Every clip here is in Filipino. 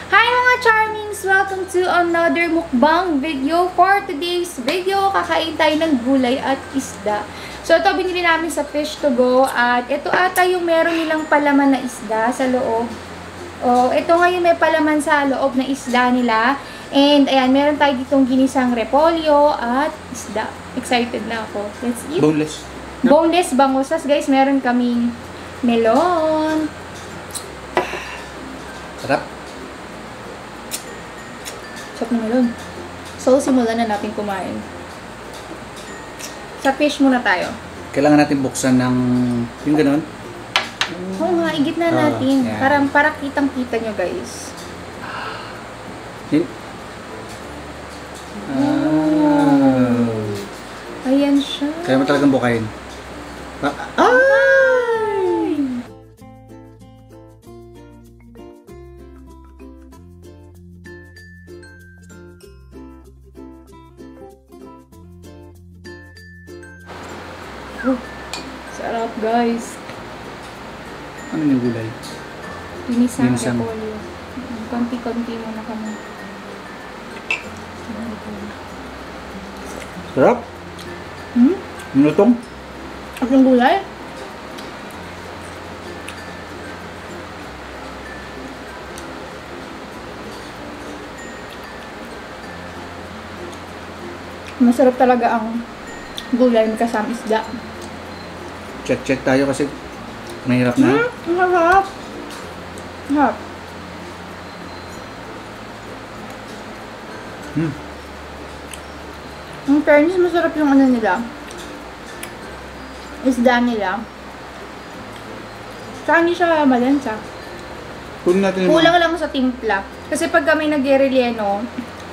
Hi mga charmings! Welcome to another mukbang video. For today's video, kakain tayo ng gulay at isda. So ito binili namin sa Fish to Go at ito ata yung meron nilang palaman na isda sa loob. Oh, ito ngayon may palaman sa loob na isda nila. And ayan, meron tayo ditong ginisang repolyo at isda. Excited na ako. Let's eat. Boneless. Boneless bangosas guys. Meron kaming melon. Sarap. Sarap na melon. So, simulan na natin kumain. Sa fish muna tayo. Kailangan natin buksan ng yung gano'n. Oo nga, igit na natin. Yeah. Para kitang-kita nyo guys. Ayan siya. Kaya mo talagang bukayin. Ay! Sarap guys. Ano yung gulay? Ginisang Ginisang. repolyo. Konti-konti muna kami. Sarap. Minutong. At yung gulay? Masarap talaga ang gulay may kasama isda. Check tayo kasi mahirap na. Ang harap. Harap. Ang fairness, masarap yung ano nila. Isda nila. Saka hindi siya malansa. Kunin natin yung Kulang lang sa timpla. Kasi pag kami nag-relleno,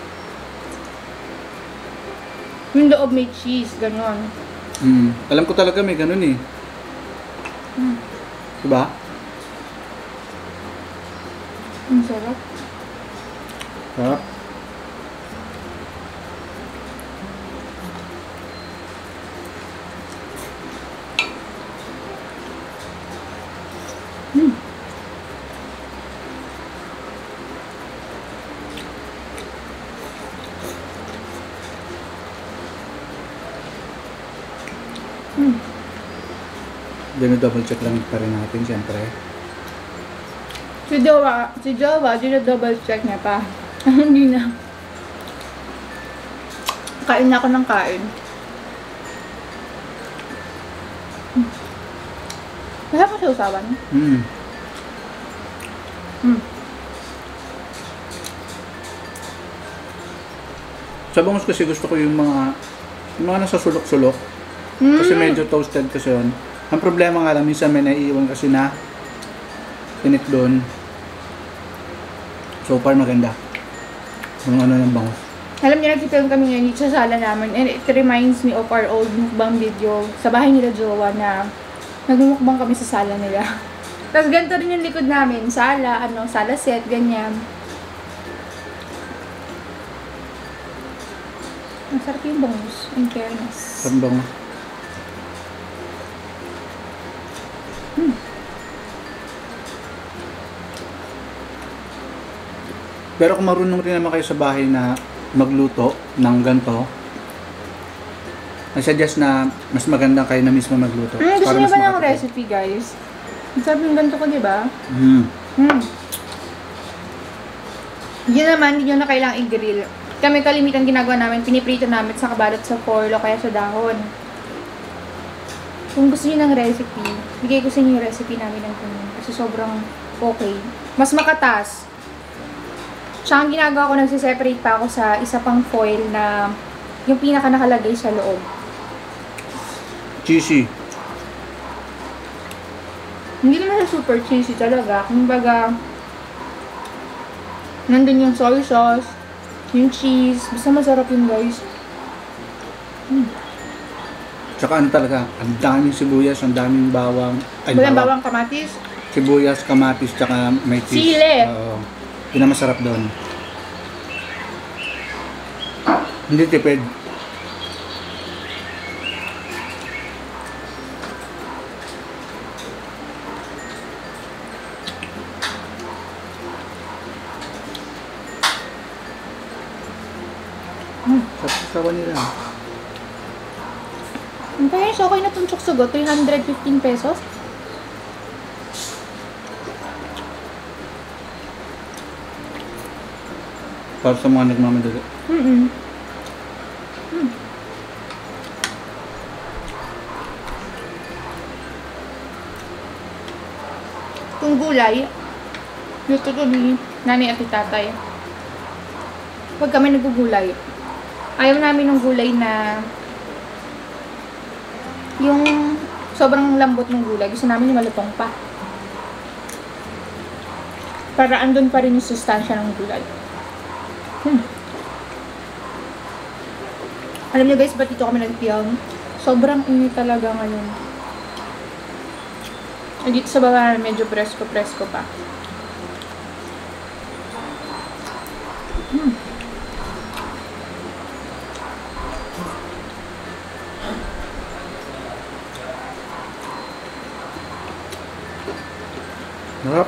yung loob may cheese, ganon. Alam ko talaga may ganun eh. Diba? Ang sarap. Sarap. Double check lang pa rin natin siyempre. Si Jowa, double check niya pa. Hindi na. Kain na ako ng kain. Masarap kasi usawan. Sa bangus kasi gusto ko yung mga nasa sulok-sulok. Kasi medyo toasted kasi yun. Ang problema nga lang, minsan may naiiwan kasi na tinit doon. So far maganda. Yung ano ng bangus. Alam niyo, nag-film kami ngayon dito sa sala namin. And it reminds me of our old mukbang video sa bahay nila Jowa na nagmumukbang kami sa sala nila. Tapos ganito rin yung likod namin. Sala, sala set, ganyan. Masarap yung bangus. In fairness. Sarap bangus. Pero kung marunong rin naman kayo sa bahay na magluto ng ganito, I suggest na mas maganda kayo na mismo magluto. Gusto niyo mas ba ng makatipid. recipe, guys? Sabi yung ganito ko, di ba? Yun naman, hindi nyo na kailangang i-grill. Kami kalimitan ginagawa namin, piniprito namin sa kabalot sa foil o kaya sa dahon. Kung gusto niyo ng recipe, bigay ko sa inyo yung recipe namin ng ganyan. Kasi sobrang okay. Mas makatas. Tsaka ang ginagawa ko, nagsiseparate pa ako sa isa pang foil na yung pinaka nakalagay sa loob. Cheesy. Hindi naman siya super cheesy talaga. Kumbaga, nandun yung soy sauce, yung cheese. Basta masarap yun, guys. Tsaka ano talaga, ang daming sibuyas, ang daming bawang. Walang bawang kamatis. Sibuyas, kamatis, tsaka may cheese. Sili. Oo. Yun ang masarap doon. Hindi tipid. Sawa nila. Ang kaya so okay na itong tsuksugo, 315 pesos. Para sa mga nagmamadali. Kung gulay, gusto ko ni nanay at tatay. Pag kami nagugulay, ayaw namin ng gulay na yung sobrang lambot ng gulay. Gusto namin yung malutong pa. Para andun pa rin yung sustansya ng gulay. Alam niyo guys, ba't dito kami nagpiyang? Sobrang init talaga ngayon. Dito sa baba, medyo presko-presko pa. Sarap.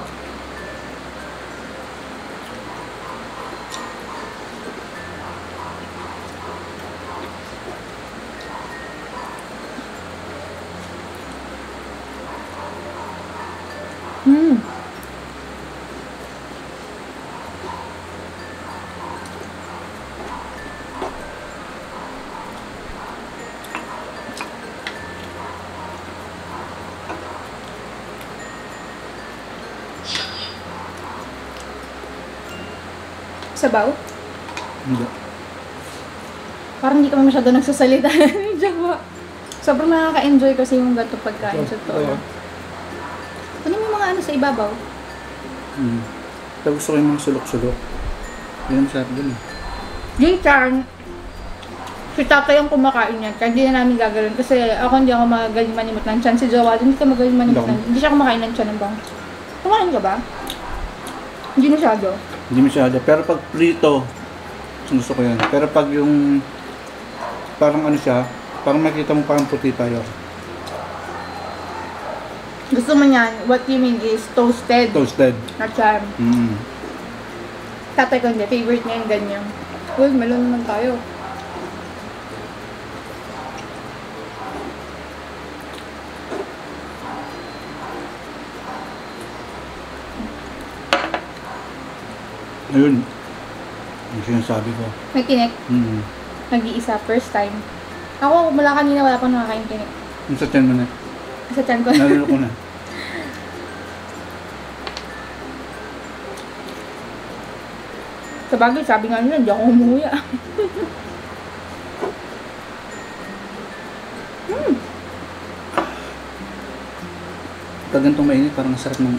Sabaw? Hindi. Parang hindi kami masyado nagsasalita. Jowa. Sobrang nakaka-enjoy kasi yung gato pagkain sa totoo lang. Ano yung mga ano sa ibabaw? Pero gusto ko yung mga sulok-sulok. Yun ang sarap dun eh. Yung chan, si tatay ang kumakain yan. Kaya hindi na namin gagawin. Kasi ako hindi ako magaling manimot ng chan. Si Jowa, hindi ka magaling manimot ng hindi siya kumakain ng chan ng bang. Kumakain ka ba? Hindi masyado. Hindi masyado. Pero pag prito, gusto ko yan. Pero pag yung parang ano siya, parang makita mo parang puti tayo. Gusto mo niyan, what you mean is toasted. Toasted. Na chan. Tatay ko hindi. Favorite niya yung ganyan. Uy, melon naman tayo. Ayun. Yung sinasabi ko. May tinik. Nag-iisa, first time. Ako, mula kanina wala pang nakakain tinik. Yung sa 10 mo na. Sa chan ko. Nalulok ko na. Sa bagay, sabi nga nila, hindi ako umuwi ah. Pag ganitong mainit, parang sarap ng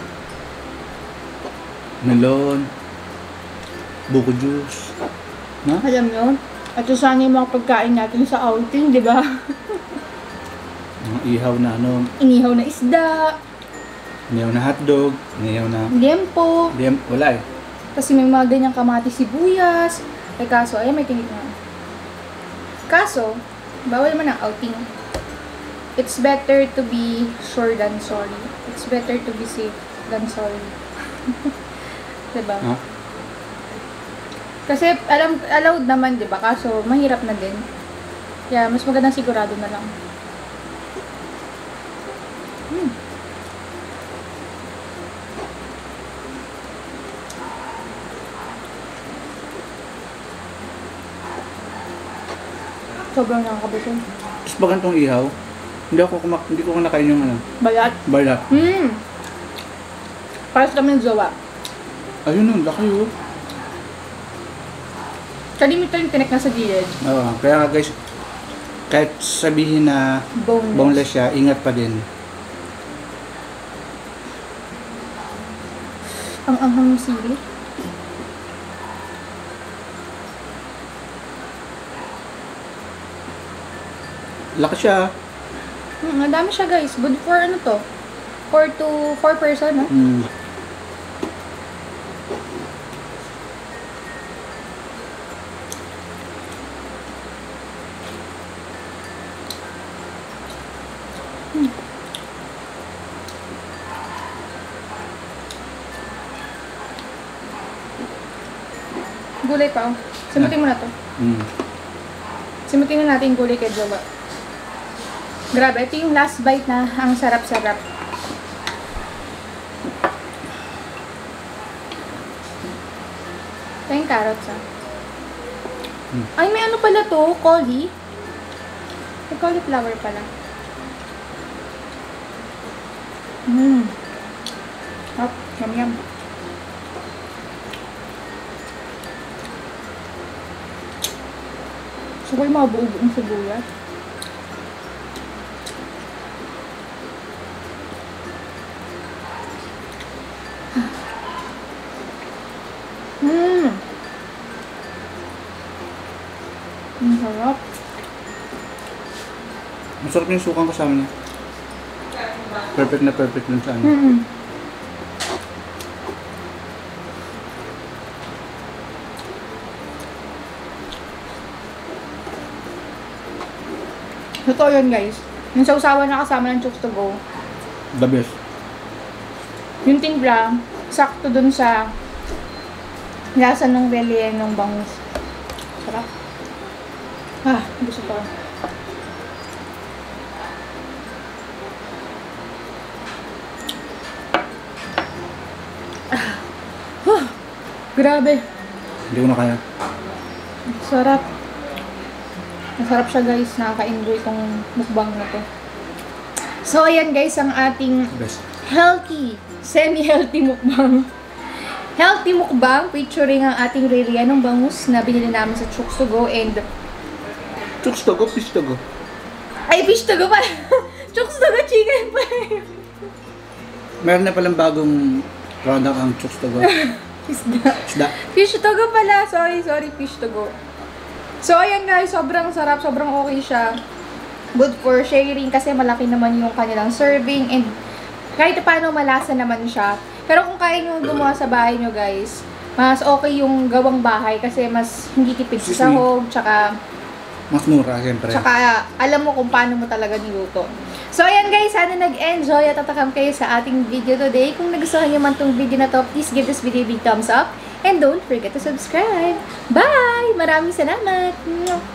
melon, buko juice. No? Alam nyo, at sana yung mga pagkain natin sa outing, di ba? Mga ihaw na ano, Inihaw na isda, inihaw na hotdog, inihaw na... liempo, Wala eh. kasi may mga ganyang kamati sibuyas. Eh kaso, ay may tinik na. Kaso, bawal naman ang outing. It's better to be sure than sorry. It's better to be safe than sorry. Diba? Ha? Kasi allowed naman, diba? Kaso, mahirap na din. Kaya, mas magandang sigurado na lang. Sobrang nakakabusog. Tapos pag ganitong ihaw, hindi ko nakain yung ano, Balat. balat. Paras kami ng jowa. Ayun nun, laki yun. Kalimito yung tinik na sa gilid. Oo, kaya nga guys, kahit sabihin na boneless siya, ingat pa din. Ang anghang ng sili. Laki siya. Ang dami siya guys. Good for ano to? 4 person, no? Gulay pa, oh. Samutin mo na to. Simutin na natin yung gulay kay Jowa. Grabe, ito yung last bite na ang sarap-sarap. Ito yung carrots Ay, may ano pala to? Cauli? May cauliflower pala. Hop, yum. Gusto ko yung mga buo-buong sibuyas. Ang sarap. Masarap yung sukang kasama niya. Perfect na perfect dun sa ano. Totoo yun, guys. Yung sausawan na kasama ng Chooks to Go. The best. Yung timpla, sakto dun sa lasa ng rellenong bangus. Sarap. Gusto ko. Grabe. Hindi ko na kaya. Sarap. Masarap siya, guys. Nakaka-enjoy itong mukbang na to. So, ayan guys, ang ating Best. healthy, semi-healthy mukbang. Healthy mukbang featuring ang ating rellenong bangus na binili namin sa Chooks to Go and Chooks to go, fish to go. ay, fish to go pala. Chooks to Go chicken pa. Meron na palang bagong product ang Chooks to go. Isda. Fish to go pala. Sorry, fish to go. So, ayan guys, sobrang sarap, sobrang okay siya. Good for sharing kasi malaki naman yung kanilang serving and kahit paano malasa naman siya. Pero kung kaya nyo gumawa sa bahay nyo guys, mas okay yung gawang bahay kasi mas hindi tipid sa sahog, tsaka Mas mura, siyempre. tsaka alam mo kung paano mo talaga niluto. So, ayan guys, sana nag-enjoy at tatakam kayo sa ating video today. Kung nagustuhan nyo man tong video na to, please give this video a big thumbs up. And don't forget to subscribe. Bye! Maraming salamat!